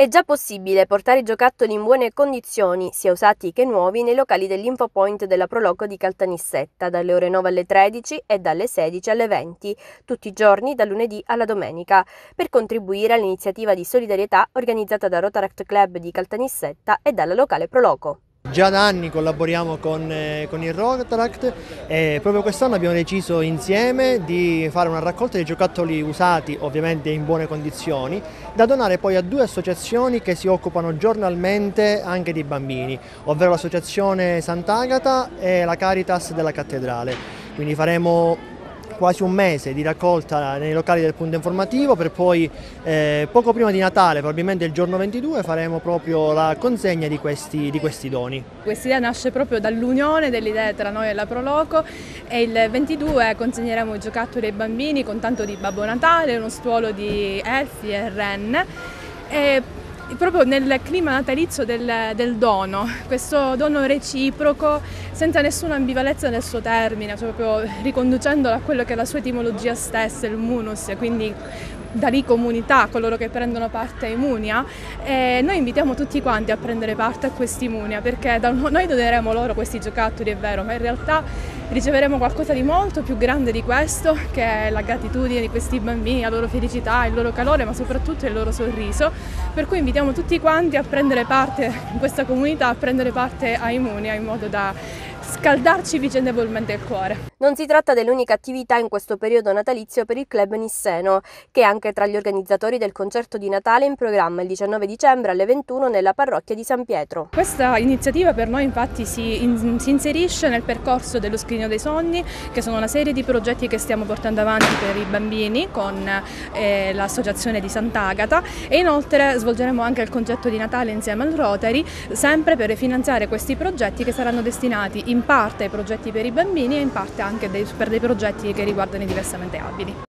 È già possibile portare i giocattoli in buone condizioni, sia usati che nuovi, nei locali dell'Infopoint della Proloco di Caltanissetta, dalle ore 9 alle 13 e dalle 16 alle 20, tutti i giorni dal lunedì alla domenica, per contribuire all'iniziativa di solidarietà organizzata da Rotaract Club di Caltanissetta e dalla locale Proloco. Già da anni collaboriamo con il Rotaract e proprio quest'anno abbiamo deciso insieme di fare una raccolta di giocattoli usati, ovviamente in buone condizioni, da donare poi a due associazioni che si occupano giornalmente anche di bambini, ovvero l'associazione Sant'Agata e la Caritas della Cattedrale. Quindi faremo quasi un mese di raccolta nei locali del punto informativo per poi poco prima di Natale, probabilmente il giorno 22, faremo proprio la consegna di questi doni. Questa idea nasce proprio dall'unione delle idee tra noi e la Proloco e il 22 consegneremo i giocattoli ai bambini con tanto di Babbo Natale, uno stuolo di elfi e ren. Proprio nel clima natalizio del dono, questo dono reciproco senza nessuna ambivalenza nel suo termine, proprio riconducendolo a quello che è la sua etimologia stessa, il munus, quindi da lì comunità, coloro che prendono parte a Imunia, e noi invitiamo tutti quanti a prendere parte a questi Imunia, perché noi doneremo loro questi giocattoli, è vero, ma in realtà riceveremo qualcosa di molto più grande di questo, che è la gratitudine di questi bambini, la loro felicità, il loro calore, ma soprattutto il loro sorriso, per cui invitiamo tutti quanti a prendere parte in questa comunità, a prendere parte a Imunia, in modo da scaldarci vicendevolmente il cuore. Non si tratta dell'unica attività in questo periodo natalizio per il club nisseno, che è anche tra gli organizzatori del concerto di Natale in programma il 19 dicembre alle 21 nella parrocchia di San Pietro. Questa iniziativa per noi infatti si inserisce nel percorso dello Scrigno dei Sogni, che sono una serie di progetti che stiamo portando avanti per i bambini con l'associazione di Sant'Agata, e inoltre svolgeremo anche il concerto di Natale insieme al Rotary, sempre per finanziare questi progetti che saranno destinati in parte ai progetti per i bambini e in parte anche per dei progetti che riguardano i diversamente abili.